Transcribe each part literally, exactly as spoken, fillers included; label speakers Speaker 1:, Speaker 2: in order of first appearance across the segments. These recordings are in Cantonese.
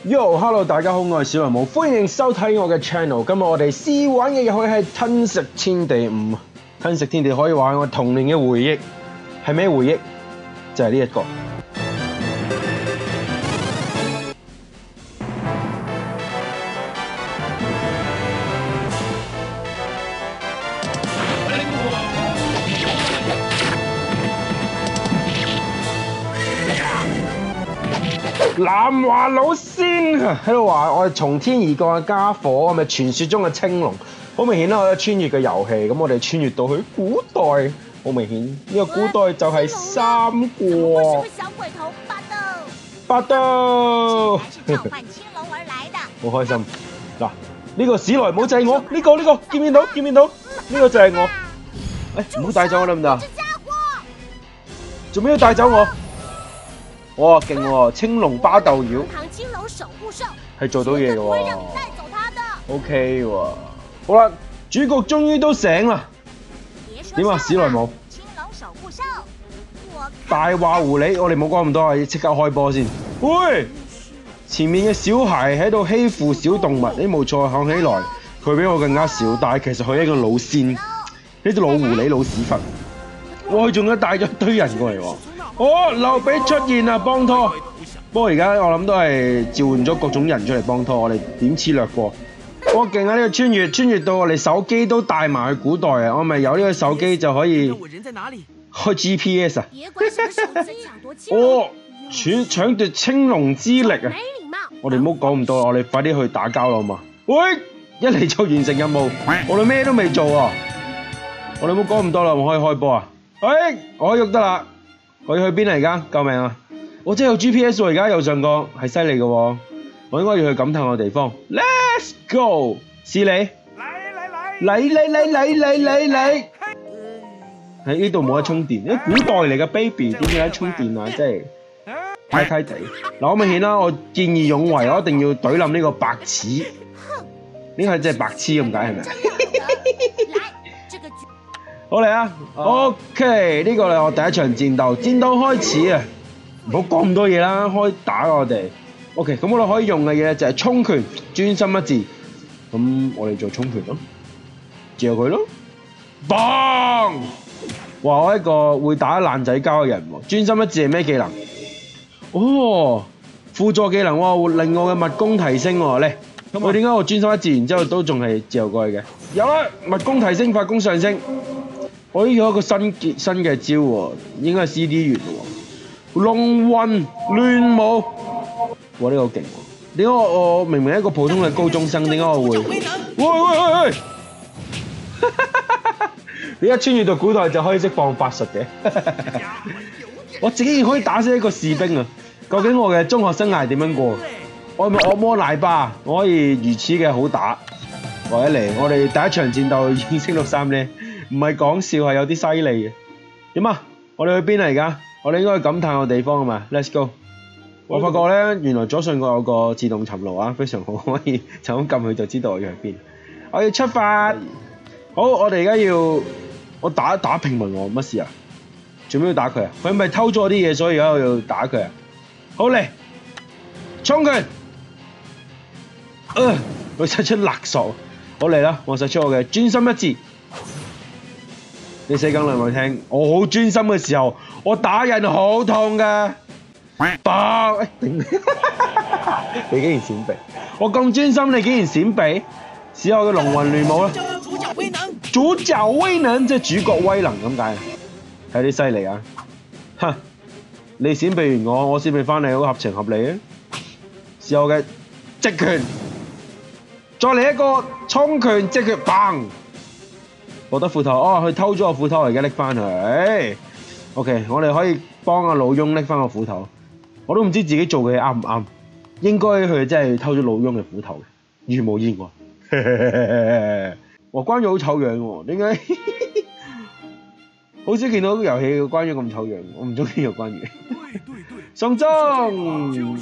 Speaker 1: Yo，Hello， 大家好，我係小人武，歡迎收睇我嘅 channel。今日我哋試玩嘅遊戲係吞食天地五。吞食天地可以話係我童年嘅回憶，係咩回憶？就係呢一個。南華老仙喺度話：我係從天而降嘅家伙，係咪傳說中嘅青龍？好明顯啦，我有穿越嘅遊戲，咁我哋穿越到去古代，好明顯呢、這個古代就係三國。八刀，好開心！嗱，呢、這個史萊姆就係我，呢、這個呢、這個見唔見到？見唔見到？呢、這個就係我。誒，唔好帶走我得唔得？做咩要帶走我？哇，勁喎！青龍巴豆妖係做到嘢嘅喎。O K 喎，好啦，主角終於都醒啦。點啊，史萊姆？大話狐狸，我哋冇講咁多啊，要即刻開波先。喂，前面嘅小孩喺度欺負小動物，你冇錯，看起來佢比我更加小，但係其實佢係一個老仙，呢隻老狐狸老屎忽。哇，佢仲要帶咗一堆人過嚟喎。哦，劉備出現啦，幫拖。不過而家我諗都係召喚咗各種人出嚟幫拖，我哋點似略過。我勁啊！呢個穿越穿越到我哋手機都帶埋去古代啊！我咪有呢個手機就可以開 G P S 啊！哦，搶搶奪青龍之力啊！我哋唔好講咁多啦，我哋快啲去打交啦好嘛？喂，一嚟就完成任務，我哋咩都未做啊！我哋唔好講咁多啦，我可以開波啊！喂，我可以喐得啦！我要去邊嚟㗎？救命啊！我真係有 G P S 喎，而家右上角係犀利嘅喎，我應該要去感嘆嘅地方。Let's go， 是你？嚟嚟嚟嚟嚟嚟嚟嚟！喺呢度冇得充電，啲古代嚟嘅 baby 點解充電啊？真係太太地。嗱，好明顯啦，我見義勇為，我一定要懟冧呢個白痴。呢個係真係白痴咁解係咪？好嚟啊 ！OK， 呢個係我第一場戰鬥，戰鬥開始啊！唔好講咁多嘢啦，開打我哋。OK， 咁我哋可以用嘅嘢就係衝拳，專心一致。咁我哋做衝拳咯，嚼佢咯。砰！哇！我一個會打爛仔交嘅人喎，專心一致係咩技能？哦，輔助技能喎，會令我嘅物攻提升喎。嚟，我點解我專心一致，然之後都仲係嚼過去嘅？有啦，物攻提升，發攻上升。我呢有一個新結新嘅招喎，應該係 C D 完喎。龍魂亂舞，哇！呢、這個好勁喎！點解我，我明明係一個普通嘅高中生，點解我會？喂喂喂喂！你一穿越到古代就可以識放法術嘅，我自己可以打死一個士兵啊！究竟我嘅中學生涯點樣過？我係咪惡魔奶爸？我可以如此嘅好打。或者嚟，我哋第一場戰鬥已經升到三呢，唔係講笑，係有啲犀利嘅。點啊？我哋去邊嚟㗎？我哋應該去感嘆個地方啊嘛 ，Let's go！ 我發覺咧，原來左上角有個自動尋路啊，非常好，可以就咁撳佢就知道我要去邊。我要出發。好，我哋而家要我打打平民喎，乜事啊？做咩要打佢啊？佢係咪偷咗我啲嘢，所以而家我要打佢啊？好嚟，衝拳！呃，佢使出勒索。好嚟啦，我使出我嘅專心一致。你死梗兩句聽，我好專心嘅時候，我打人好痛噶。爆！誒頂！你竟然閃避，我咁專心，你竟然閃避？試下我嘅龍魂亂舞啦！主角威能，主角威能即係主角威能咁解，睇啲犀利啊！哼，你閃避完我，我閃避翻你，好合情合理啊！試下我嘅直拳，再嚟一個衝拳直拳，砰！獲得斧頭，哦，佢偷咗個斧頭，而家拎翻去。OK， 我哋可以幫阿老翁拎翻個斧頭。我都唔知自己做嘅嘢啱唔啱，應該佢真係偷咗老翁嘅斧頭嘅，如無意外。哇，關羽好醜樣喎，點解？好少見到遊戲嘅關羽咁醜樣，我唔中意個關羽。送中，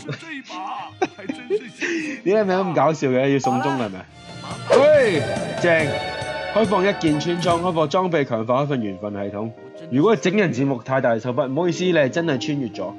Speaker 1: 點解名咁搞笑嘅？要送中係咪？喂，正！開放一鍵穿裝，開放裝備強化，開放緣分系統。如果係整人節目太大手筆，唔好意思，你係真係穿越咗。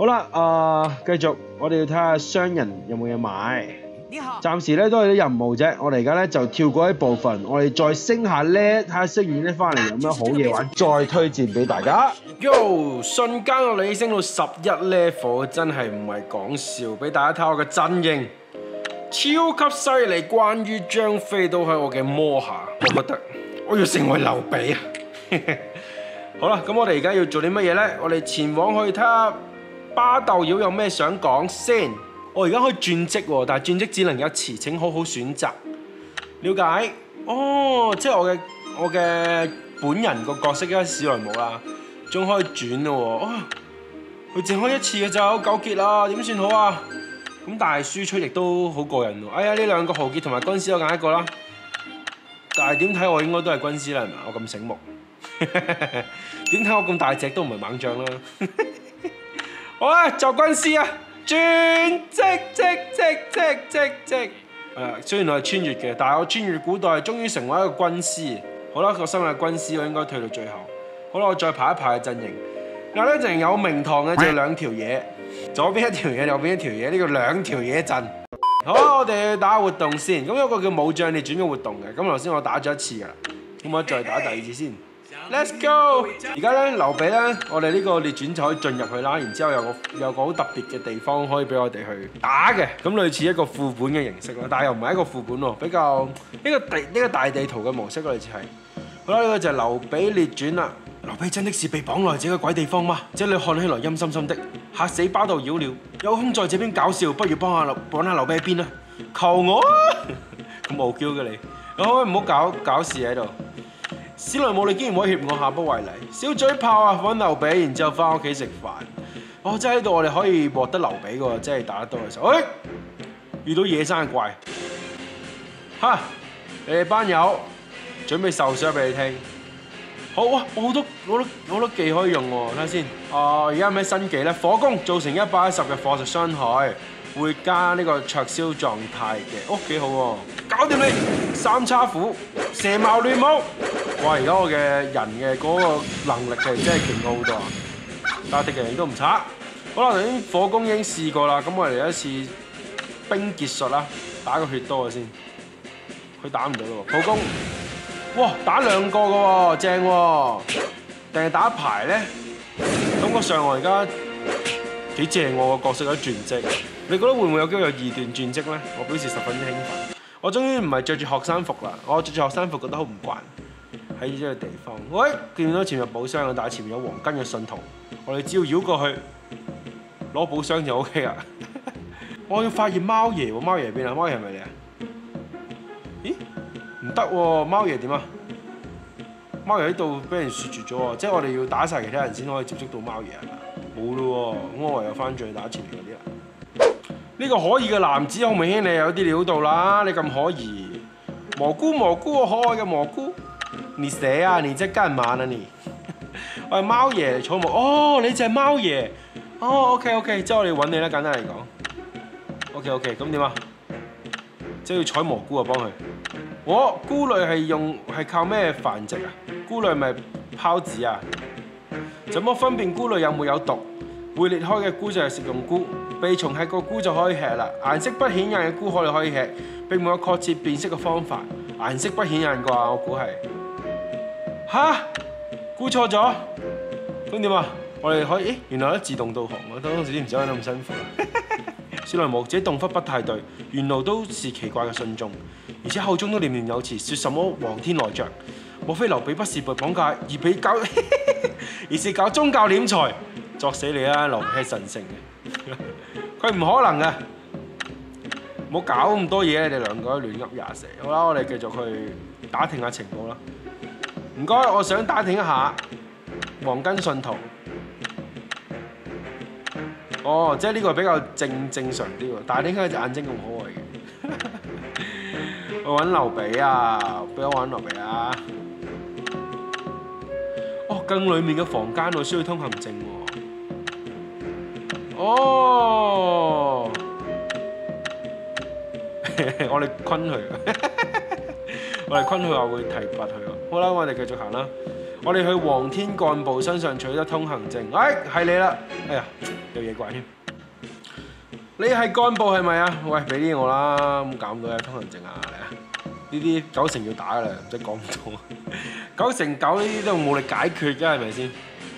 Speaker 1: 好啦，啊、呃，繼續，我哋要睇下商人有冇嘢買。暫時咧都係啲任務啫，我哋而家咧就跳過一部分，我哋再升下咧，睇下升完咧翻嚟有咩好嘢玩，再推薦俾大家。Yo， 瞬間我哋升到十一 level， 真係唔係講笑，俾大家睇我嘅陣營，超級犀利。關於張飛都喺我嘅魔下，我覺得我要成為劉備啊！好啦，咁我哋而家要做啲乜嘢咧？我哋前往去睇下巴豆妖有咩想講先。我而家可以轉職喎，但係轉職只能有一次，請好好選擇。了解？哦，即係我嘅我嘅本人個角色而家史萊姆啦，仲可以轉咯喎。啊，佢淨開一次嘅就好糾結啦，點算好啊？咁但係輸出亦都好過癮喎。哎呀，呢兩個豪傑同埋軍師我揀一個啦。但係點睇我應該都係軍師啦，係咪？我咁醒目。點睇我咁大隻都唔係猛將啦。好啦，就軍師啊！轉職職職職職職，誒，雖然我係穿越嘅，但係我穿越古代，終於成為一個軍師。好啦，我身為軍師，我應該退到最後。好啦，我再排一排嘅陣營。嗱，呢陣有名堂嘅就係兩條嘢，左邊一條嘢，右邊一條嘢，呢個兩條嘢陣。好，我哋去打活動先。咁有個叫武將列傳嘅活動嘅，咁頭先我打咗一次㗎啦，咁我再打第二次先。Let's go！ 而家咧，劉備咧，我哋呢個列傳就可以進入去啦。然之後有個有個好特別嘅地方可以俾我哋去打嘅，咁類似一個副本嘅形式啦。但係又唔係一個副本喎，比較呢個地呢個大地圖嘅模式類似係。好啦，呢個就係劉備列傳啦。劉備真的是被綁來這個鬼地方嗎？這裡看起來陰森森的，嚇死巴豆妖了。有空在這邊搞笑，不如幫下劉幫下劉備喺邊啊？求我啊！咁傲嬌嘅你，可唔可以唔好搞搞事喺度？史萊姆，你竟然威脅我，下不為例。小嘴炮啊，揾劉備，然之後翻屋企食飯。哦，即係喺度我哋可以獲得劉備喎，即係打得多嘅時候。哎，遇到野生嘅怪，嚇！你哋班友準備受傷俾你聽。好啊，我好多好多好多技可以用喎，睇下先。啊，而家有咩新技咧？火攻造成一百一十嘅火石傷害，會加呢個灼燒狀態嘅。哦，幾好喎！搞掂你，三叉斧，蛇矛亂舞。哇！而家我嘅人嘅嗰個能力係真係勁咗好多啊！但係敵人亦都唔差。好啦，頭先火攻已經試過啦，咁我哋嚟一次冰結術啦，打個血多嘅先。佢打唔到咯喎，火攻。哇！打兩個嘅喎，正喎。定係打一排咧？感覺上我而家幾正喎個角色有轉職。你覺得會唔會有機會有二段轉職咧？我表示十分之興奮。我終於唔係着住學生服啦，我着住學生服覺得好唔慣。喺呢個地方，喂，見到前面有寶箱，但係前面有黃金嘅信徒，我哋只要繞過去攞寶箱就 O K 啦。我要發現貓爺喎，貓爺喺邊啊？貓爺係咪你啊？咦？唔得喎，貓爺點啊？貓爺喺度俾人雪住咗喎，即係我哋要打晒其他人先可以接觸到貓爺係嘛？冇咯喎，咁我唯有翻轉去打前面嗰啲啦。呢個可疑嘅男子好明顯你有啲料到啦，你咁可疑，蘑菇蘑菇，可愛嘅蘑菇。你寫啊！你即係幹嘛啊你？我係貓爺草木，哦，你就係貓爺，哦 ，OK OK，即係我哋揾你啦，簡單嚟講 ，OK OK，咁點啊？即係要採蘑菇啊，幫佢。我菇類係用係靠咩繁殖啊？菇類咪孢子啊？怎麼分辨菇類有冇有毒？會裂開嘅菇就係食用菇，被蟲吃個菇就可以吃啦。顏色不顯眼嘅菇可以可以吃，並冇有確切辨識嘅方法。顏色不顯眼啩，我估係。吓，估錯咗，咁點啊？我哋可以，咦，原來都自動導航啊！當時唔使揾得咁辛苦啦。史萊姆，這洞窟不太對，沿路都是奇怪嘅信眾，而且口中都念念有詞，說什麼皇天來着。莫非劉備不是被綁架，而被搞，而是搞宗教斂財？作死你啊！劉備係神聖嘅，佢唔可能嘅。唔好搞咁多嘢，你哋兩個亂噏廿四。好啦，我哋繼續去打聽下情報啦。唔該，我想打聽一下黃金信徒。哦，即係呢個比較正正常啲喎，但係點解隻眼睛咁可愛嘅？我揾劉備啊，俾我揾劉備啊！哦，更裡面嘅房間我需要通行證喎。哦，我哋昆佢，我哋昆佢話會提拔佢。好啦，我哋繼續行啦。我哋去黃天幹部身上取得通行證。哎，係你啦！哎呀〜 有嘢怪添。你係幹部係咪啊？喂，俾啲我啦，咁搞唔到啊，通行證啊，嚟啊！呢啲九成要打噶啦，唔使講唔到。九成九呢啲都冇力解決嘅，係咪先？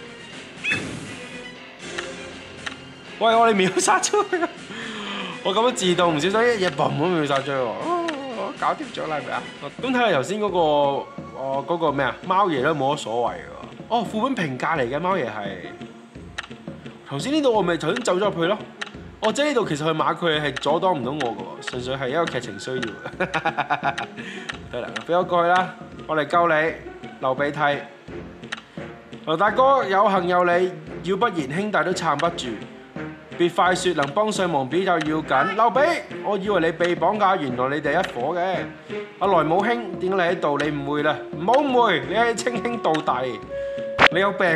Speaker 1: 喂，我哋秒殺出去！我咁樣自動唔小心一嘢嘣咁秒殺出去喎，哦，搞掂咗啦，係咪啊？咁睇下頭先嗰個，哦嗰個咩啊？貓爺都冇乜所謂嘅喎。哦，副本評價嚟嘅貓爺係。頭先呢度我咪頭先走咗入去咯。哦，即係呢度其實佢馬佢係阻擋唔到我嘅喎，純粹係一個劇情需要。得啦，俾我過去啦，我嚟救你，流鼻涕。劉大哥有幸有你，要不然兄弟都撐不住。別快説能幫上忙比較要緊。劉備，我以為你被綁架，原來你哋一伙嘅。阿來武兄，點解你喺度？你誤會啦，唔好誤會，你係稱兄道弟。你有病？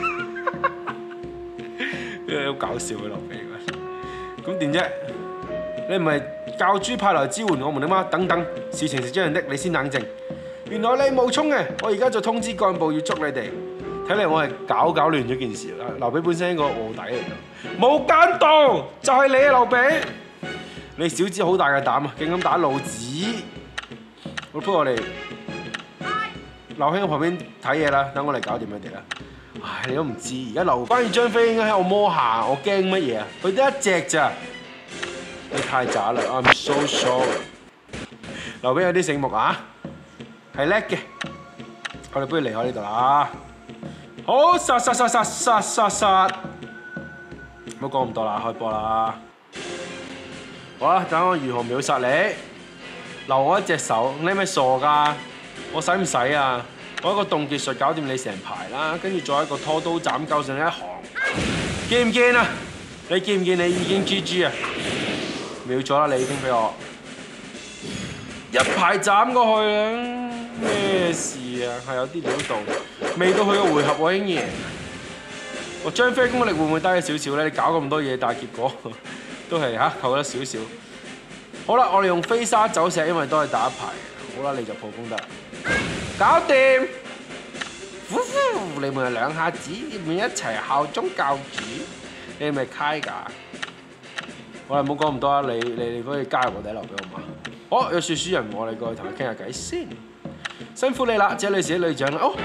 Speaker 1: 好搞笑嘅劉備。咁點啫？你唔係教主派來支援我們啊嘛？等等，事情是這樣的，你先冷靜。原來你冒充嘅，我而家就通知幹部要捉你哋。睇嚟我係搞搞亂咗件事啦。劉備本身係個臥底嚟㗎，冇間道就係你啊，劉備！你小子好大嘅膽啊，竟敢打老子！我不如我哋劉兄喺旁邊睇嘢啦，等我嚟搞掂佢哋啦。唉，你都唔知，而家劉關羽張飛應該喺我摸下，我驚乜嘢啊？佢得一隻咋？你太渣啦 ！I'm so sorry。劉備有啲醒目啊，係叻嘅。我哋不如離開呢度啦。好，殺殺殺殺殺殺殺！唔好講咁多啦，開波啦！好啦，等我如何秒殺你？留我一隻手，你係咪傻㗎？我使唔使啊？我一個凍結術搞掂你成排啦，跟住再一個拖刀斬救上一行，見唔見啊？你見唔見你已經 G G 啊？秒咗啦，你已經俾我一排斬過去啊！咩事啊？係有啲料到，未到佢個回合我已經贏。我張飛功力會唔會低咗少少咧？你搞咁多嘢，但係結果都係嚇扣咗少少。好啦，我哋用飛沙走石，因為都係打一排。好啦，你就破功得。搞掂，呼呼！你們係兩下子，你們一齊效忠教主，你係咪開㗎？我哋唔好講咁多啦，你你你可以加入我哋留俾我嘛？好，有說書人，我哋過去同佢傾下偈先。辛苦你啦，這裏是女長啦。哦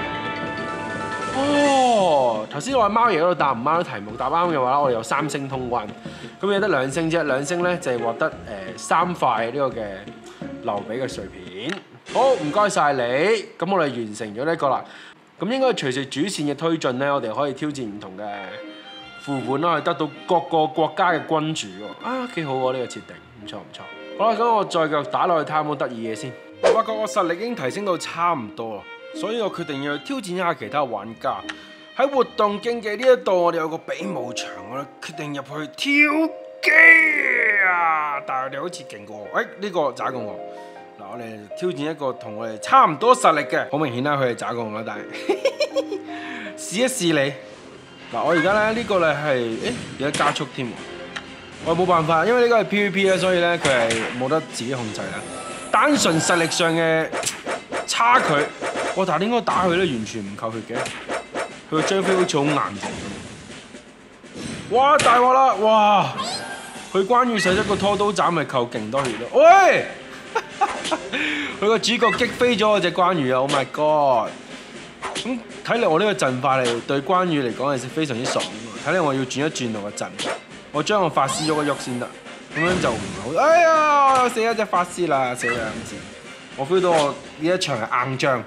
Speaker 1: 哦，頭先我喺貓爺嗰度答唔啱題目，答啱嘅話我哋有三星通關。咁有得兩星啫，兩星咧就係獲得誒、呃、三塊呢個嘅劉備嘅碎片。好，唔該晒你。咁我哋完成咗呢一個啦。咁應該隨住主線嘅推進咧，我哋可以挑戰唔同嘅副本啦，去得到各個國家嘅君主喎。啊，幾好喎呢個設定，唔錯唔錯。好啦，咁我再繼續打落去睇下有冇得意嘢先。我發覺我實力已經提升到差唔多啦，所以我決定要去挑戰一下其他玩家。喺活動競技呢一度，我哋有個比武場，我哋決定入去挑機啊！但係我哋好似勁過我，誒、欸、呢、這個渣過我。嗱，我哋挑戰一個同我哋差唔多實力嘅，好明顯啦，佢係渣過我啦，但係試一試你。嗱，我而家咧呢個咧係誒有得加速添，我冇辦法，因為呢個係 P V P 咧，所以咧佢係冇得自己控制啦。單純實力上嘅差距，我但係點解打佢咧完全唔扣血嘅？佢個張飛好似好硬淨咁。哇！大鑊啦！哇！佢關羽使咗個拖刀斬咪扣勁多血咯。喂！佢個主角擊飛咗我隻關羽啊 ！Oh my god！咁睇嚟我呢個陣法嚟對關羽嚟講係非常之爽喎。睇嚟我要轉一轉我個陣，我將我法師喐一喐先得。咁樣就唔好。哎呀！死一隻法師啦，死兩次。我 feel 到我呢一場係硬仗。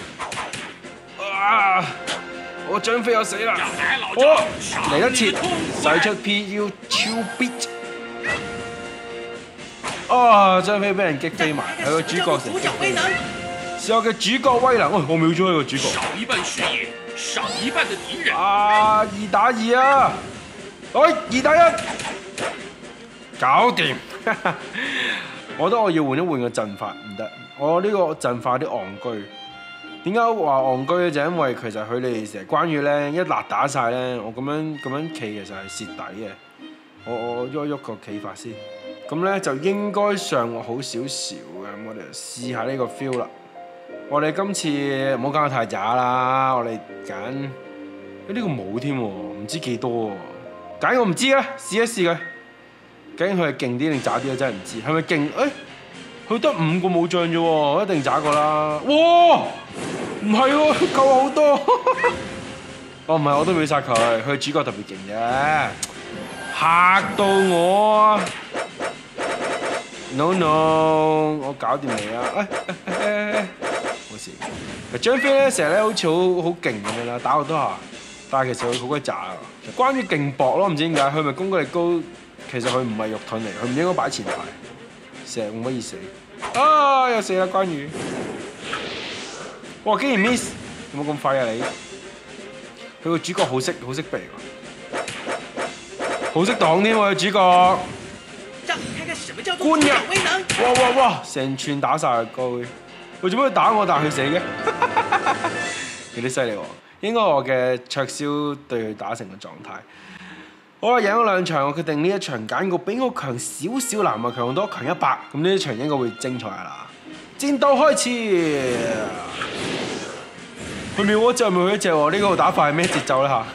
Speaker 1: 啊！我張飛又死啦！我嚟得切，使出 P U 超 beat。啊！張飛俾人擊飛埋，係個主角成擊飛。是我嘅主角威能，我秒咗佢個主角。少一半視野，少一半嘅敵人。啊！二打二啊！喂，二打一，搞掂。我覺得我要換一換個陣法，唔得。我呢個陣法有啲戇居。點解話戇居咧？就因為其實佢哋成日關羽咧一辣打晒咧，我咁樣咁樣企其實係蝕底嘅。我我喐一喐個企法先，咁咧就應該上好少少嘅。咁我哋就試下呢個 feel 啦。我哋今次唔好揀得太渣啦，我哋揀呢個冇添喎，唔知幾多喎。 揀我唔知啊，試一試佢。究竟佢係勁啲定渣啲啊？真係唔知。係咪勁？誒，佢得五個武將啫喎，一定渣過啦。哇！唔係喎，救我好多。哦，唔係，我都秒殺佢，佢主角特別勁嘅，嚇到我啊 ！No no， 我搞掂你啊！誒誒誒，冇事。張飛咧成日咧好似好好勁咁樣啦，打好多下，但係其實佢好鬼渣啊！關於勁薄咯，唔知點解佢咪攻擊力高，其實佢唔係肉盾嚟，佢唔應該擺前排，成日冇乜意思。啊！又死啦關羽！哇！竟然 miss， 有冇咁快啊你？佢個主角好識好識避喎，好識擋添喎主角。官人，哇哇哇！成串打晒佢高，佢做咩打我但係佢死嘅？有啲犀利喎，應該我嘅灼燒對佢打成嘅狀態。好啦，贏咗兩場，我決定呢一場揀個比我強少少，南亞強好多，強一百，咁呢一場應該會精彩啦！戰鬥開始。佢秒我隻咪佢一隻喎，呢個打法係咩節奏咧嚇？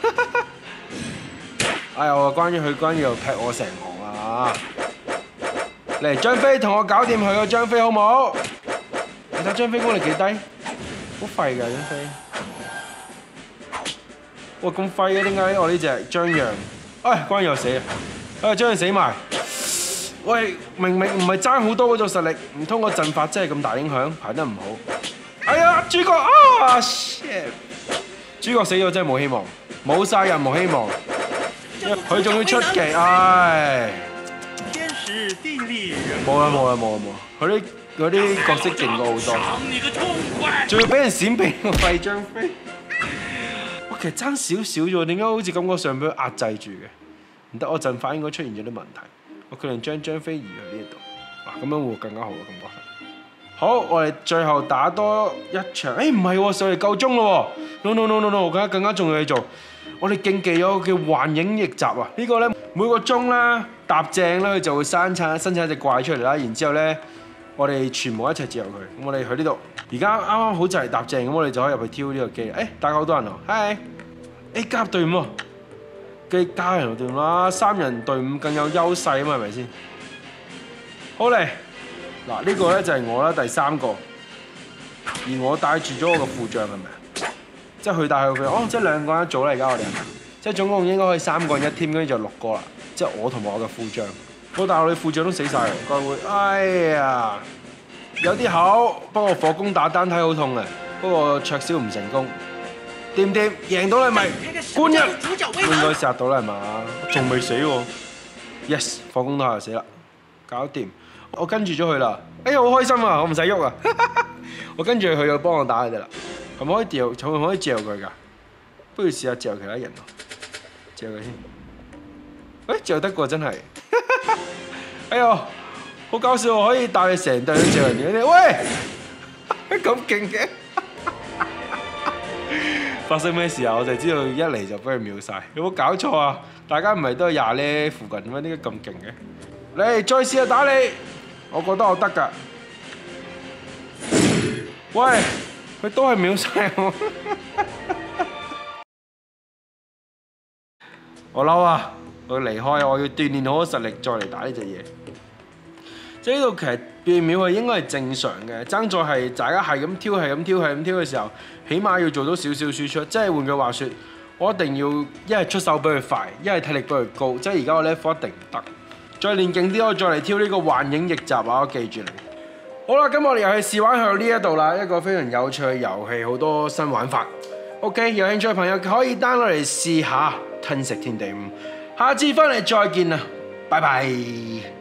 Speaker 1: 哎呀，關於佢關於又劈我成行啊！嚟張飛同我搞掂佢個張飛好冇？你睇張飛功力幾低？好廢㗎張飛！哇咁廢嘅點解？我呢隻張揚，哎關羽又死啊！哎張揚死埋！喂，明明唔係爭好多嗰種實力，唔通個陣法真係咁大影響？排得唔好。哎呀，主角啊 shit！ 主角死咗真係冇希望，冇晒任何希望。佢仲要出奇，唉！冇啦冇啦冇啦冇啦！佢啲嗰啲角色勁過好多，仲要俾人閃避個廢張飛。我其實爭少少啫喎，點解好似感覺上俾佢壓制住嘅？唔得，我陣法應該出現咗啲問題。我決定將張飛移去呢度，嗱咁樣會更加好嘅感覺。好，我哋最後打多一場。誒唔係喎，上嚟夠鐘咯喎 ！No no no no no， 更加更加重要嘢做。我哋競技有個叫幻影逆襲啊！呢個咧每個鐘啦，搭正啦，佢就會生產生產一隻怪出嚟啦。然之後咧，我哋全部一齊接入佢。咁我哋去呢度，而家啱啱好就係搭正，咁我哋就可以入去挑呢個機。誒，大家好多人喎，嗨！誒加入隊伍喎，嘅加人隊伍啦，三人隊伍更有優勢啊嘛，係咪先？好嚟！嗱呢個咧就係我啦，第三個，而我帶住咗我個副將係咪啊？即係佢帶佢，哦，即係兩個人一組啦，而家我哋係咪？即係總共應該可以三個人一 team，跟住就六個啦。即係我同埋我嘅副將，我但係我哋副將都死晒，該會，哎呀，有啲口，不過火攻打單體好痛啊，不過灼燒唔成功，掂唔掂？贏到你咪官人，應該殺到啦係嘛？仲未死喎 ，yes， 火攻打就死啦，搞掂。我跟住咗佢啦，哎呀好開心啊！我唔使喐啊，我跟住佢又幫我打佢哋啦。係咪可以掉？可唔可以嚼佢㗎？不如試下嚼其他人咯，嚼佢先。喂，嚼得過真係。哎呦，好搞笑喎！可以帶佢成隊去嚼人嘅。喂，咁勁嘅！發生咩事啊？我就知道一嚟就俾佢秒晒。有冇搞錯啊？大家唔係都係廿呢附近咩？點解咁勁嘅？嚟，再試下打你。我覺得我得㗎。喂，佢都係秒晒我。我嬲啊！我要離開，我要鍛鍊好實力再嚟打呢隻嘢。即係呢度其實變秒係應該係正常嘅，爭在係大家係咁挑係咁挑係咁挑嘅時候，起碼要做到少少輸出。即係換句話說，我一定要一係出手比佢快，一係體力比佢高。即係而家我 level 一定唔得。再練勁啲，我再嚟挑呢個幻影逆襲啊！我記住你。好啦，咁我哋又去試玩去到呢一度啦，一個非常有趣嘅遊戲，好多新玩法。OK， 有興趣嘅朋友可以 download 嚟試下《吞食天地五》。下次翻嚟再見啦，拜拜。